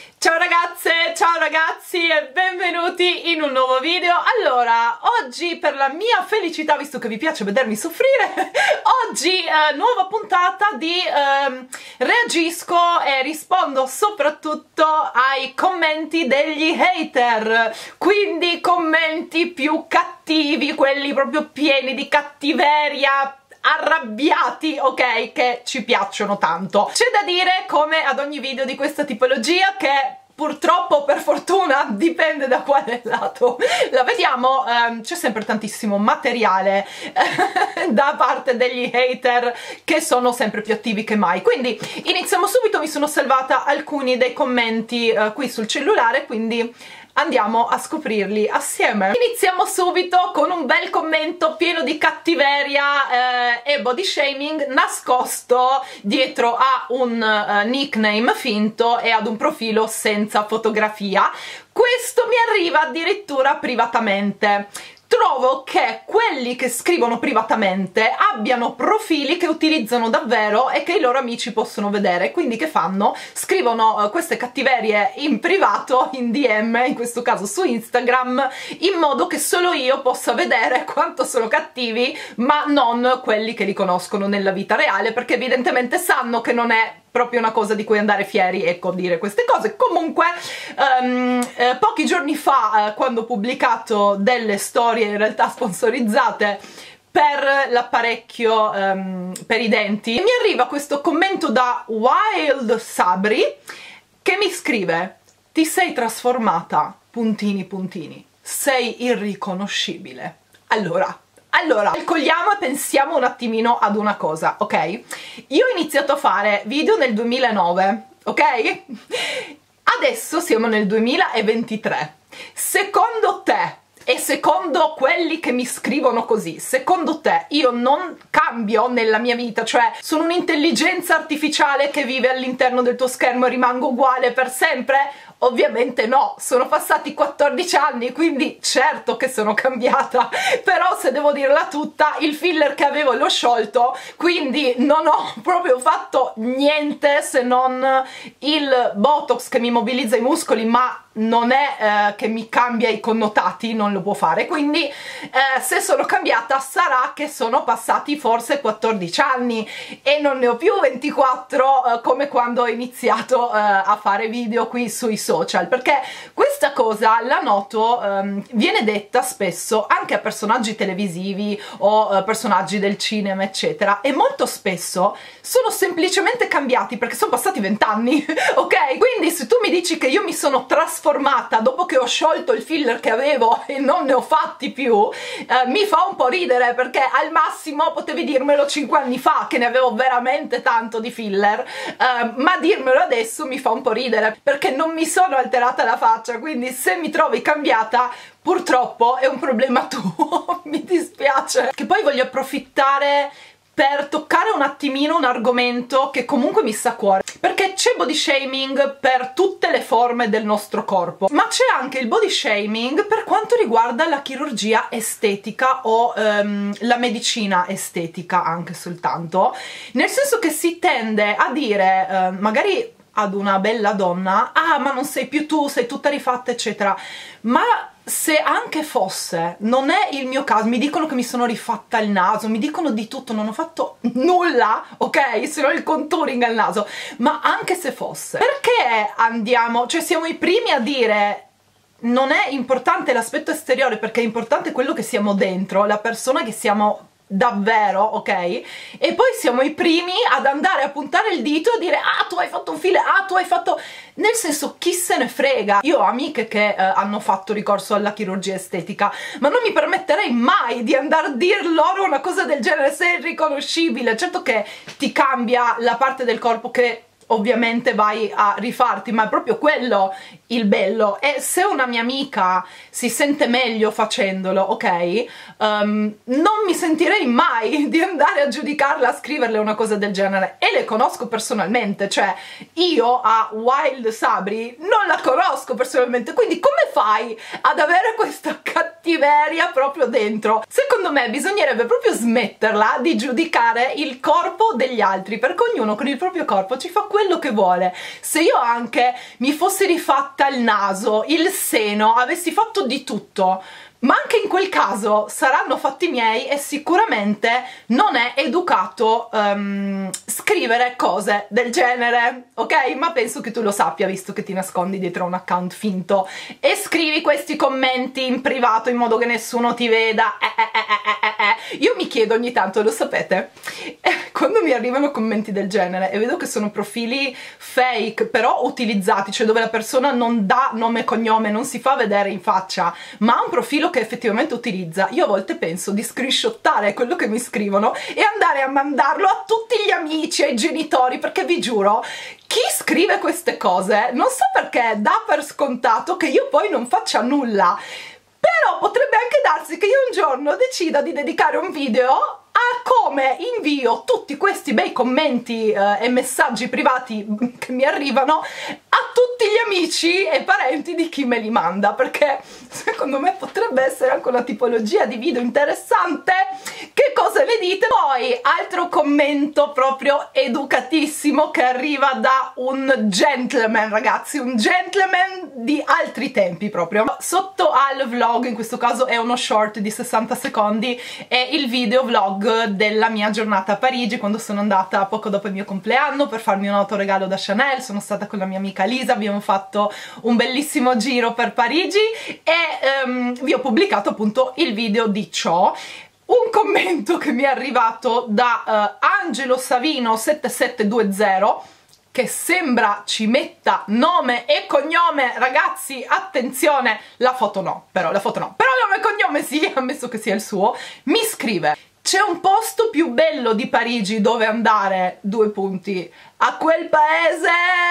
Ciao ragazze, ciao ragazzi e benvenuti in un nuovo video. Allora, oggi per la mia felicità, visto che vi piace vedermi soffrire, oggi nuova puntata di reagisco e rispondo soprattutto ai commenti degli hater, quindi commenti più cattivi, quelli proprio pieni di cattiveria, arrabbiati, ok, che ci piacciono tanto. C'è da dire, come ad ogni video di questa tipologia, che purtroppo, per fortuna, dipende da quale lato la vediamo, c'è sempre tantissimo materiale da parte degli hater, che sono sempre più attivi che mai. Quindi iniziamo subito. Mi sono salvata alcuni dei commenti qui sul cellulare, quindi andiamo a scoprirli assieme. Iniziamo subito con un bel commento pieno di cattiveria e body shaming, nascosto dietro a un nickname finto e ad un profilo senza fotografia. Questo mi arriva addirittura privatamente. Trovo che quelli che scrivono privatamente abbiano profili che utilizzano davvero e che i loro amici possono vedere, quindi che fanno? Scrivono queste cattiverie in privato, in DM, in questo caso su Instagram, in modo che solo io possa vedere quanto sono cattivi, ma non quelli che li conoscono nella vita reale, perché evidentemente sanno che non è proprio una cosa di cui andare fieri, ecco, dire queste cose. Comunque pochi giorni fa, quando ho pubblicato delle storie in realtà sponsorizzate per l'apparecchio per i denti, mi arriva questo commento da Wild Sabri che mi scrive: ti sei trasformata, puntini puntini, sei irriconoscibile. Allora, calcoliamo e pensiamo un attimino ad una cosa, ok? Io ho iniziato a fare video nel 2009, ok? Adesso siamo nel 2023. Secondo te, e secondo quelli che mi scrivono così, secondo te io non cambio nella mia vita? Cioè, sono un'intelligenza artificiale che vive all'interno del tuo schermo e rimango uguale per sempre? Ovviamente no, sono passati 14 anni, quindi certo che sono cambiata, però se devo dirla tutta, il filler che avevo l'ho sciolto, quindi non ho proprio fatto niente se non il Botox che mi mobilizza i muscoli, ma non è che mi cambia i connotati, non lo può fare. Quindi se sono cambiata sarà che sono passati forse 14 anni e non ne ho più 24 come quando ho iniziato a fare video qui sui social, perché questa cosa la noto, viene detta spesso anche a personaggi televisivi o personaggi del cinema eccetera, e molto spesso sono semplicemente cambiati perché sono passati 20 anni, ok? Quindi se tu mi dici che io mi sono trasformata dopo che ho sciolto il filler che avevo e non ne ho fatti più, mi fa un po' ridere, perché al massimo potevi dirmelo 5 anni fa che ne avevo veramente tanto di filler, ma dirmelo adesso mi fa un po' ridere perché non mi sono alterata la faccia. Quindi se mi trovi cambiata, purtroppo è un problema tuo, mi dispiace. Che poi voglio approfittare per toccare un attimino un argomento che comunque mi sta a cuore, perché c'è body shaming per tutte le forme del nostro corpo, ma c'è anche il body shaming per quanto riguarda la chirurgia estetica o la medicina estetica anche soltanto, nel senso che si tende a dire magari ad una bella donna: ah, ma non sei più tu, sei tutta rifatta eccetera. Ma se anche fosse, non è il mio caso. Mi dicono che mi sono rifatta il naso, mi dicono di tutto, non ho fatto nulla, ok? Se no il contouring al naso. Ma anche se fosse, perché andiamo, cioè siamo i primi a dire non è importante l'aspetto esteriore, perché è importante quello che siamo dentro, la persona che siamo davvero, ok? E poi siamo i primi ad andare a puntare il dito e dire: ah, tu hai fatto un filler, ah, tu hai fatto... Nel senso, chi se ne frega? Io ho amiche che hanno fatto ricorso alla chirurgia estetica, ma non mi permetterei mai di andare a dir loro una cosa del genere. Sei irriconoscibile. Certo che ti cambia la parte del corpo che ovviamente vai a rifarti, ma è proprio quello il bello. E se una mia amica si sente meglio facendolo, ok, non mi sentirei mai di andare a giudicarla, a scriverle una cosa del genere. E le conosco personalmente, cioè io a Wild Sabri non la conosco personalmente, quindi come fai ad avere questa cattiveria proprio dentro? Secondo me bisognerebbe proprio smetterla di giudicare il corpo degli altri, perché ognuno con il proprio corpo ci fa quello che vuole. Se io anche mi fossi rifatta il naso, il seno, avessi fatto di tutto, ma anche in quel caso saranno fatti miei e sicuramente non è educato scrivere cose del genere, ok? Ma penso che tu lo sappia, visto che ti nascondi dietro un account finto e scrivi questi commenti in privato in modo che nessuno ti veda. Io mi chiedo ogni tanto, lo sapete, quando mi arrivano commenti del genere e vedo che sono profili fake però utilizzati, cioè dove la persona non dà nome e cognome, non si fa vedere in faccia, ma ha un profilo che effettivamente utilizza, io a volte penso di screenshottare quello che mi scrivono e andare a mandarlo a tutti gli amici, ai genitori, perché vi giuro, chi scrive queste cose non so perché dà per scontato che io poi non faccia nulla. Però potrebbe anche darsi che io un giorno decida di dedicare un video a come invio tutti questi bei commenti e messaggi privati che mi arrivano a tutti gli amici e parenti di chi me li manda, perché secondo me potrebbe essere anche una tipologia di video interessante. Che cosa ne dite? Poi altro commento proprio educatissimo che arriva da un gentleman, ragazzi, un gentleman di altri tempi proprio. Sotto al vlog, in questo caso è uno short di 60 secondi, è il video vlog della mia giornata a Parigi, quando sono andata poco dopo il mio compleanno per farmi un autoregalo da Chanel. Sono stata con la mia amica Lisa, abbiamo fatto un bellissimo giro per Parigi e vi ho pubblicato appunto il video di ciò. Un commento che mi è arrivato da Angelo Savino 7720 che sembra ci metta nome e cognome. Ragazzi, attenzione, la foto no, però nome e cognome sì, ammesso che sia il suo. Mi scrive: c'è un posto più bello di Parigi dove andare? Due punti. A quel paese!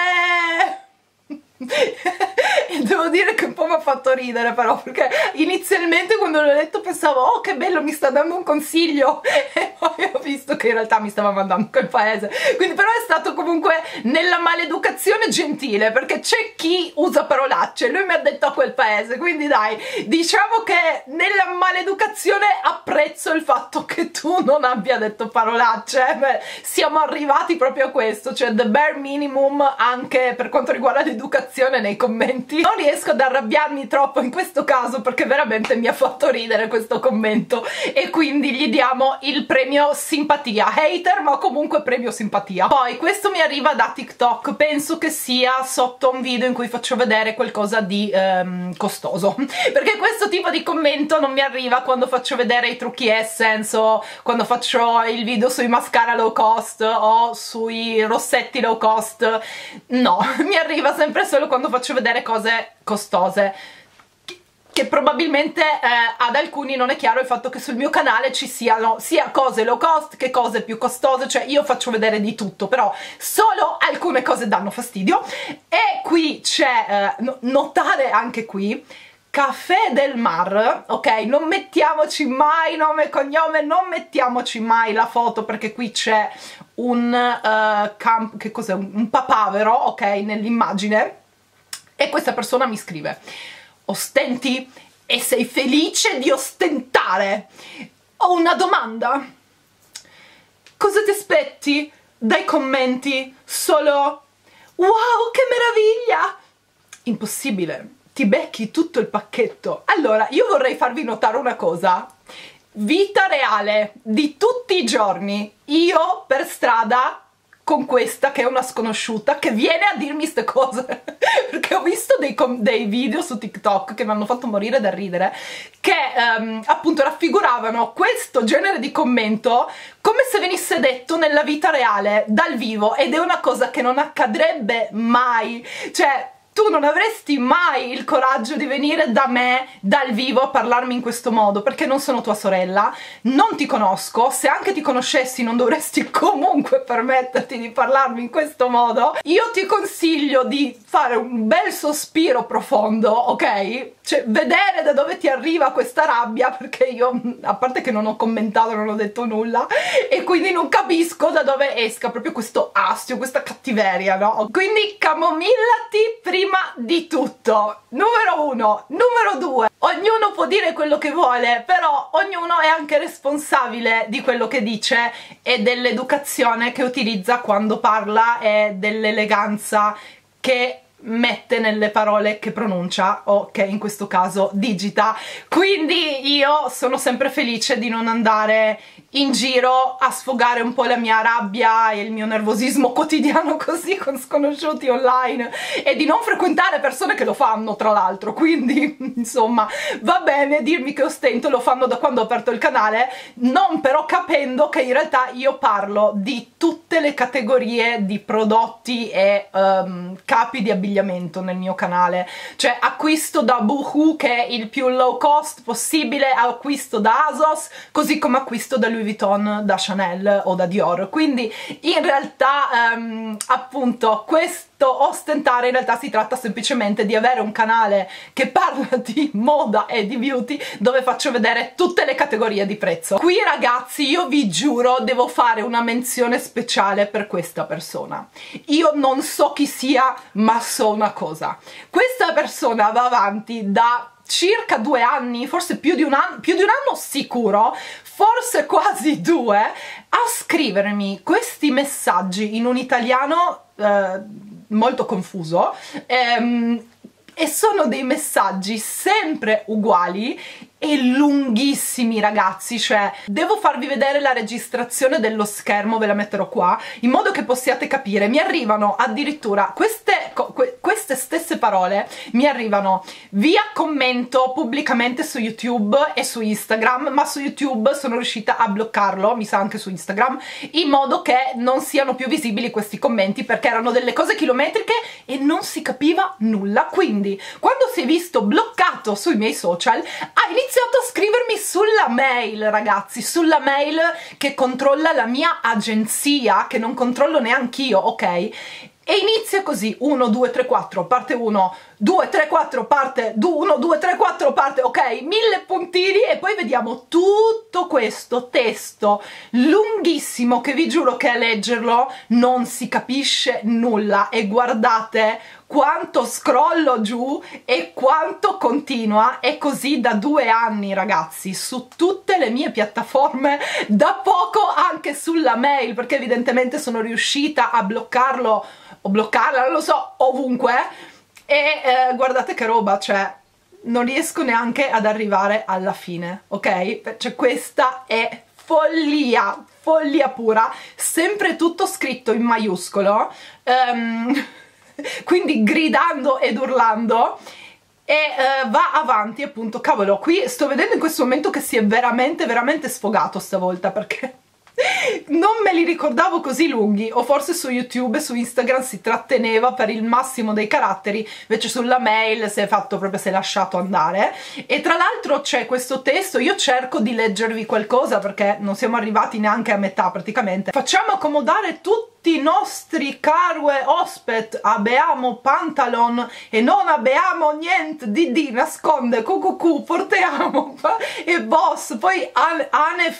E devo dire che un po' mi ha fatto ridere, però, perché inizialmente quando l'ho letto pensavo oh che bello, mi sta dando un consiglio, e poi ho visto che in realtà mi stava mandando quel paese. Quindi però è stato comunque nella maleducazione gentile, perché c'è chi usa parolacce, lui mi ha detto a quel paese, quindi dai, diciamo che nella maleducazione apprezzo il fatto che tu non abbia detto parolacce. Beh, siamo arrivati proprio a questo, cioè the bare minimum anche per quanto riguarda l'educazione nei commenti. Non riesco ad arrabbiarmi troppo in questo caso perché veramente mi ha fatto ridere questo commento e quindi gli diamo il premio simpatia. Hater, ma comunque premio simpatia. Poi questo mi arriva da TikTok, penso che sia sotto un video in cui faccio vedere qualcosa di costoso, perché questo tipo di commento non mi arriva quando faccio vedere i trucchi Essence o quando faccio il video sui mascara low cost o sui rossetti low cost. No, mi arriva sempre solo quando faccio vedere cose costose, che probabilmente ad alcuni non è chiaro il fatto che sul mio canale ci siano sia cose low cost che cose più costose, cioè io faccio vedere di tutto, però solo alcune cose danno fastidio. E qui c'è, notare anche qui, Caffè del Mar, ok? Non mettiamoci mai nome e cognome, non mettiamoci mai la foto, perché qui c'è un che cos'è? Un papavero, ok? Nell'immagine. E questa persona mi scrive: ostenti e sei felice di ostentare? Ho una domanda. Cosa ti aspetti dai commenti? Solo wow, che meraviglia! Impossibile. Ti becchi tutto il pacchetto. Allora, io vorrei farvi notare una cosa. Vita reale di tutti i giorni, io per strada con questa che è una sconosciuta che viene a dirmi ste cose perché ho visto dei video su TikTok che mi hanno fatto morire da ridere, che appunto raffiguravano questo genere di commento come se venisse detto nella vita reale, dal vivo, ed è una cosa che non accadrebbe mai. Cioè, tu non avresti mai il coraggio di venire da me dal vivo a parlarmi in questo modo, perché non sono tua sorella, non ti conosco, se anche ti conoscessi non dovresti comunque permetterti di parlarmi in questo modo. Io ti consiglio di fare un bel sospiro profondo, ok? Cioè, vedere da dove ti arriva questa rabbia, perché io, a parte che non ho commentato, non ho detto nulla, e quindi non capisco da dove esca proprio questo astio, questa cattiveria, no? Quindi camomillati prima prima di tutto, numero 1, numero 2, ognuno può dire quello che vuole, però ognuno è anche responsabile di quello che dice e dell'educazione che utilizza quando parla e dell'eleganza che mette nelle parole che pronuncia o che in questo caso digita. Quindi io sono sempre felice di non andare in giro a sfogare un po' la mia rabbia e il mio nervosismo quotidiano così con sconosciuti online e di non frequentare persone che lo fanno, tra l'altro. Quindi insomma va bene dirmi che ostento, lo fanno da quando ho aperto il canale, non però capendo che in realtà io parlo di tutte le categorie di prodotti e capi di abbigliamento nel mio canale. Cioè acquisto da Boohoo, che è il più low cost possibile, acquisto da ASOS, così come acquisto da Louis Vuitton, da Chanel o da Dior. Quindi in realtà appunto questo ostentare in realtà si tratta semplicemente di avere un canale che parla di moda e di beauty, dove faccio vedere tutte le categorie di prezzo. Qui ragazzi io vi giuro devo fare una menzione speciale per questa persona. Io non so chi sia, ma so una cosa: questa persona va avanti da circa 2 anni, forse più di un anno sicuro, forse quasi 2, a scrivermi questi messaggi in un italiano molto confuso, e sono dei messaggi sempre uguali e lunghissimi ragazzi. Cioè devo farvi vedere la registrazione dello schermo, ve la metterò qua in modo che possiate capire. Mi arrivano addirittura queste stesse parole, mi arrivano via commento pubblicamente su YouTube e su Instagram, ma su YouTube sono riuscita a bloccarlo, mi sa anche su Instagram, in modo che non siano più visibili questi commenti, perché erano delle cose chilometriche e non si capiva nulla. Quindi quando si è visto bloccato sui miei social ha iniziato a scrivermi sulla mail, ragazzi, sulla mail che controlla la mia agenzia, che non controllo neanch'io, ok? E inizia così: 1, 2, 3, 4, parte 1, 2, 3, 4, parte 1, 2, 3, 4, parte, ok, 1000 puntini, e poi vediamo tutto questo testo lunghissimo che vi giuro che a leggerlo non si capisce nulla. E guardate quanto scrollo giù e quanto continua, e così da 2 anni ragazzi, su tutte le mie piattaforme, da poco anche sulla mail, perché evidentemente sono riuscita a bloccarlo o bloccarla, non lo so, ovunque. E guardate che roba, cioè non riesco neanche ad arrivare alla fine, ok? Cioè questa è follia, follia pura, sempre tutto scritto in maiuscolo, quindi gridando ed urlando. E va avanti appunto. Cavolo, qui sto vedendo in questo momento che si è veramente sfogato stavolta, perché non me li ricordavo così lunghi. O forse su YouTube e su Instagram si tratteneva per il massimo dei caratteri, invece sulla mail si è fatto proprio, si è lasciato andare. E tra l'altro c'è questo testo, io cerco di leggervi qualcosa perché non siamo arrivati neanche a metà praticamente. Facciamo accomodare tutti i nostri carue ospet, abbiamo pantalon e non abbiamo niente di nasconde, cucucù, portiamo e boss, poi Anne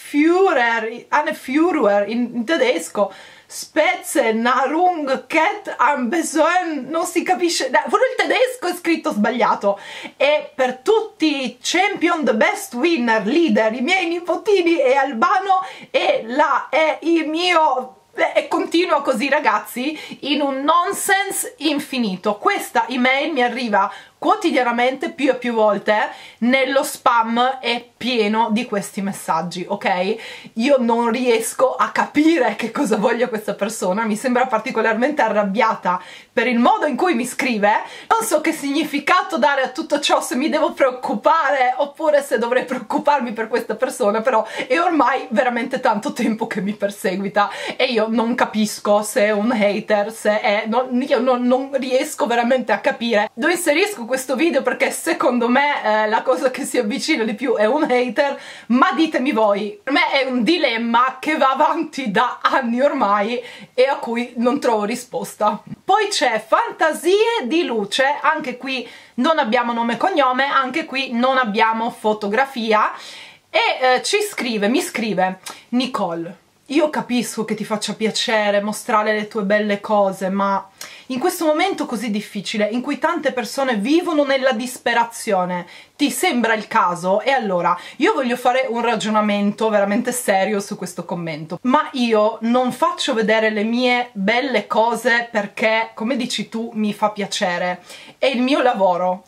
Führer in tedesco, Speze, Narung, Ket, Ambesoen, non si capisce, pure il tedesco è scritto sbagliato. E per tutti champion, the best winner, leader, i miei nipotini e Albano e il mio... E continua così ragazzi, in un nonsense infinito. Questa email mi arriva quotidianamente, più e più volte, nello spam è pieno di questi messaggi, ok? Io non riesco a capire che cosa voglia questa persona, mi sembra particolarmente arrabbiata per il modo in cui mi scrive. Non so che significato dare a tutto ciò, se mi devo preoccupare oppure se dovrei preoccuparmi per questa persona, però è ormai veramente tanto tempo che mi perseguita e io non capisco se è un hater, se è... io non riesco veramente a capire. Dove inserisco questo video perché secondo me la cosa che si avvicina di più è un hater, ma ditemi voi. Per me è un dilemma che va avanti da anni ormai e a cui non trovo risposta. Poi c'è Fantasie di Luce, anche qui non abbiamo nome e cognome, anche qui non abbiamo fotografia, e mi scrive: Nicole, io capisco che ti faccia piacere mostrare le tue belle cose, ma in questo momento così difficile in cui tante persone vivono nella disperazione, ti sembra il caso? E allora io voglio fare un ragionamento veramente serio su questo commento, ma io non faccio vedere le mie belle cose perché, come dici tu, mi fa piacere. È il mio lavoro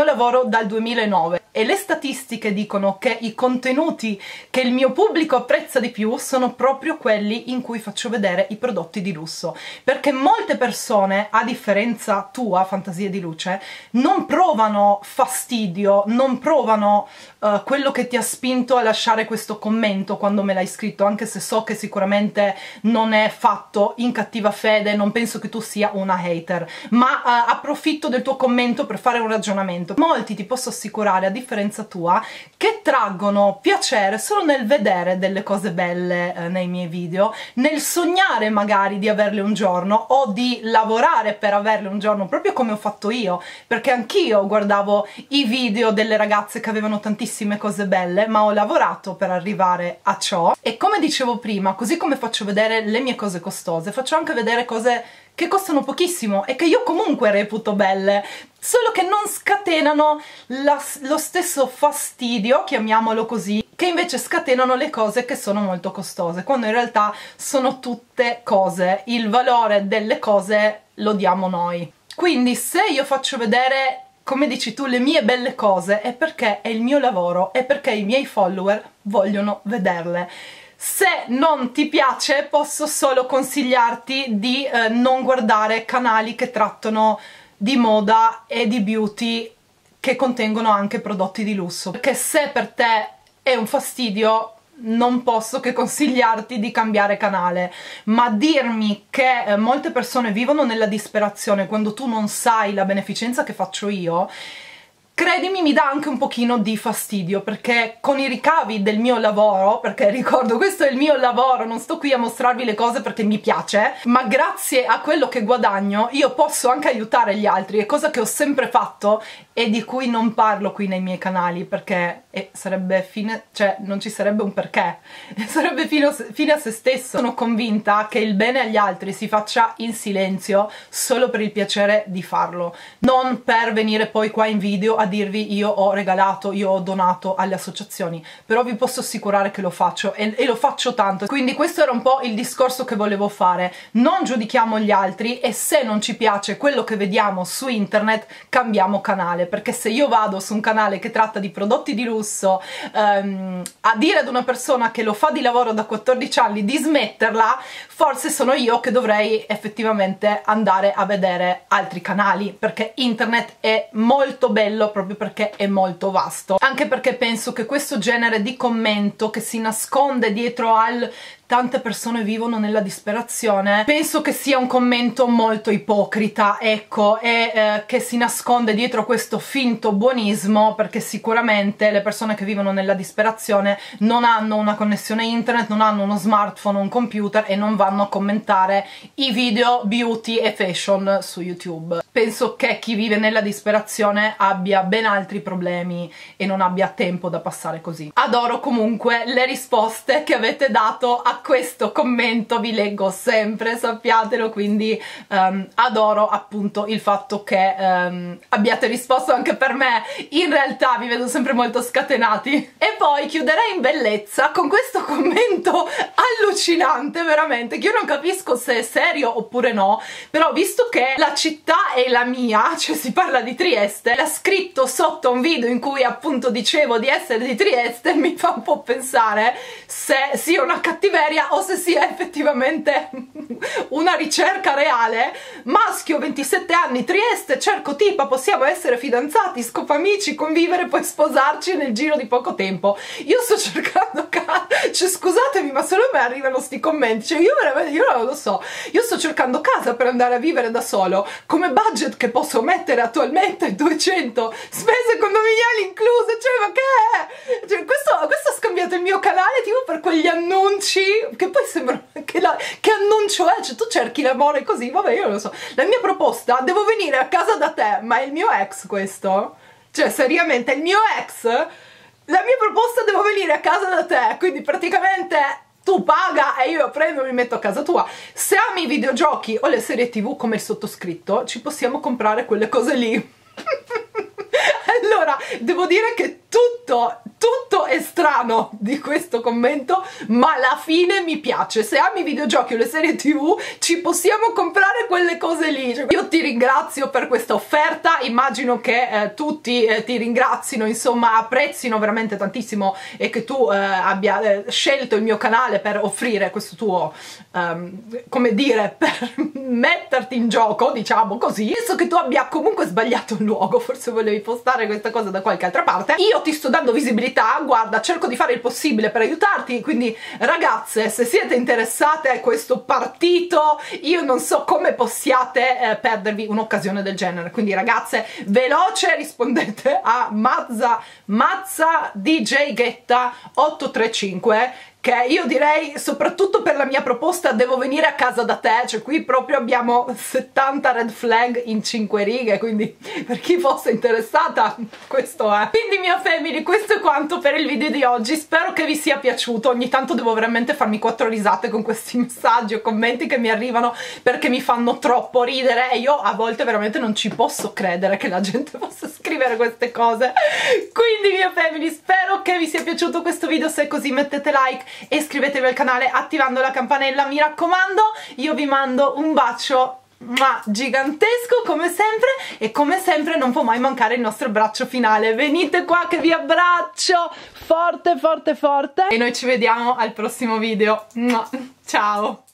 dal 2009 e le statistiche dicono che i contenuti che il mio pubblico apprezza di più sono proprio quelli in cui faccio vedere i prodotti di lusso, perché molte persone, a differenza tua, Fantasie di Luce, non provano fastidio, non provano quello che ti ha spinto a lasciare questo commento quando me l'hai scritto, anche se so che sicuramente non è fatto in cattiva fede, non penso che tu sia una hater, ma approfitto del tuo commento per fare un ragionamento. Molti, ti posso assicurare, a differenza tua, che traggono piacere solo nel vedere delle cose belle nei miei video, nel sognare magari di averle un giorno o di lavorare per averle un giorno, proprio come ho fatto io, perché anch'io guardavo i video delle ragazze che avevano tantissime cose belle, ma ho lavorato per arrivare a ciò. E come dicevo prima, così come faccio vedere le mie cose costose, faccio anche vedere cose che costano pochissimo e che io comunque reputo belle, solo che non scatenano lo stesso fastidio, chiamiamolo così, che invece scatenano le cose che sono molto costose, quando in realtà sono tutte cose, il valore delle cose lo diamo noi. Quindi se io faccio vedere, come dici tu, le mie belle cose, è perché è il mio lavoro, è perché i miei follower vogliono vederle. Se non ti piace, posso solo consigliarti di non guardare canali che trattano di moda e di beauty che contengono anche prodotti di lusso, perché se per te è un fastidio non posso che consigliarti di cambiare canale. Ma dirmi che molte persone vivono nella disperazione quando tu non sai la beneficenza che faccio io, credimi, mi dà anche un pochino di fastidio, perché con i ricavi del mio lavoro, perché ricordo questo è il mio lavoro, non sto qui a mostrarvi le cose perché mi piace, ma grazie a quello che guadagno io posso anche aiutare gli altri, è cosa che ho sempre fatto e di cui non parlo qui nei miei canali, perché sarebbe fine, cioè non ci sarebbe un perché, sarebbe fine a se stesso. Sono convinta che il bene agli altri si faccia in silenzio solo per il piacere di farlo, non per venire poi qua in video a dirvi io ho regalato, io ho donato alle associazioni, però vi posso assicurare che lo faccio e lo faccio tanto. Quindi questo era un po' il discorso che volevo fare: non giudichiamo gli altri e se non ci piace quello che vediamo su internet cambiamo canale, perché se io vado su un canale che tratta di prodotti di lusso a dire ad una persona che lo fa di lavoro da 14 anni di smetterla, forse sono io che dovrei effettivamente andare a vedere altri canali, perché internet è molto bello proprio perché è molto vasto. Anche perché penso che questo genere di commento che si nasconde dietro al tante persone vivono nella disperazione, penso che sia un commento molto ipocrita, ecco, e che si nasconde dietro questo finto buonismo, perché sicuramente le persone che vivono nella disperazione non hanno una connessione internet, non hanno uno smartphone, un computer e non vanno a commentare i video beauty e fashion su YouTube. Penso che chi vive nella disperazione abbia ben altri problemi e non abbia tempo da passare così. Adoro comunque le risposte che avete dato a questo commento, vi leggo sempre, sappiatelo, quindi adoro appunto il fatto che abbiate risposto anche per me. In realtà vi vedo sempre molto scatenati. E poi chiuderei in bellezza con questo commento allucinante, veramente, che io non capisco se è serio oppure no, però visto che la città è la mia, cioè si parla di Trieste, l'ha scritto sotto un video in cui appunto dicevo di essere di Trieste, mi fa un po' pensare se sia una cattiveria o se sia effettivamente una ricerca reale. Maschio, 27 anni, Trieste, cerco tipa, possiamo essere fidanzati, scopamici, convivere, poi sposarci nel giro di poco tempo. Io sto cercando cioè scusatemi, ma solo a me arrivano sti commenti, cioè io veramente, io non lo so, io sto cercando casa per andare a vivere da solo, come budget che posso mettere attualmente 200 spese condominiali incluse, cioè ma che è? Cioè, questo ha scambiato il mio canale tipo per quegli annunci che poi sembra che annuncio è, cioè tu cerchi l'amore così, vabbè, io non lo so. La mia proposta: devo venire a casa da te, ma è il mio ex questo? Cioè seriamente, è il mio ex? La mia proposta: devo venire a casa da te, quindi praticamente tu paga e io prendo e mi metto a casa tua. Se ami i videogiochi o le serie TV come il sottoscritto, ci possiamo comprare quelle cose lì. Allora, devo dire che tutto è strano di questo commento, ma alla fine mi piace. Se ami i videogiochi o le serie TV, ci possiamo comprare quelle cose lì. Cioè, io ti ringrazio per questa offerta, immagino che tutti ti ringrazino, insomma, apprezzino veramente tantissimo e che tu abbia scelto il mio canale per offrire questo tuo, come dire, per metterti in gioco, diciamo così. Penso che tu abbia comunque sbagliato il luogo, forse volevi postare questa cosa da qualche altra parte. Io ti sto dando visibilità, guarda, cerco di fare il possibile per aiutarti, quindi ragazze, se siete interessate a questo partito, io non so come possiate perdervi un'occasione del genere. Quindi ragazze, veloce, rispondete a Mazza DJ Ghetta 835, che io direi, soprattutto per la mia proposta, devo venire a casa da te. Cioè qui proprio abbiamo 70 red flag in 5 righe, quindi per chi fosse interessata questo è. Quindi mia family, questo è quanto per il video di oggi, spero che vi sia piaciuto. Ogni tanto devo veramente farmi 4 risate con questi messaggi o commenti che mi arrivano, perché mi fanno troppo ridere e io a volte veramente non ci posso credere che la gente possa scrivere queste cose. Quindi mia family, spero che vi sia piaciuto questo video. Se è così mettete like e iscrivetevi al canale attivando la campanella, mi raccomando. Io vi mando un bacio gigantesco come sempre, e come sempre non può mai mancare il nostro abbraccio finale. Venite qua che vi abbraccio forte forte forte e noi ci vediamo al prossimo video. Ciao!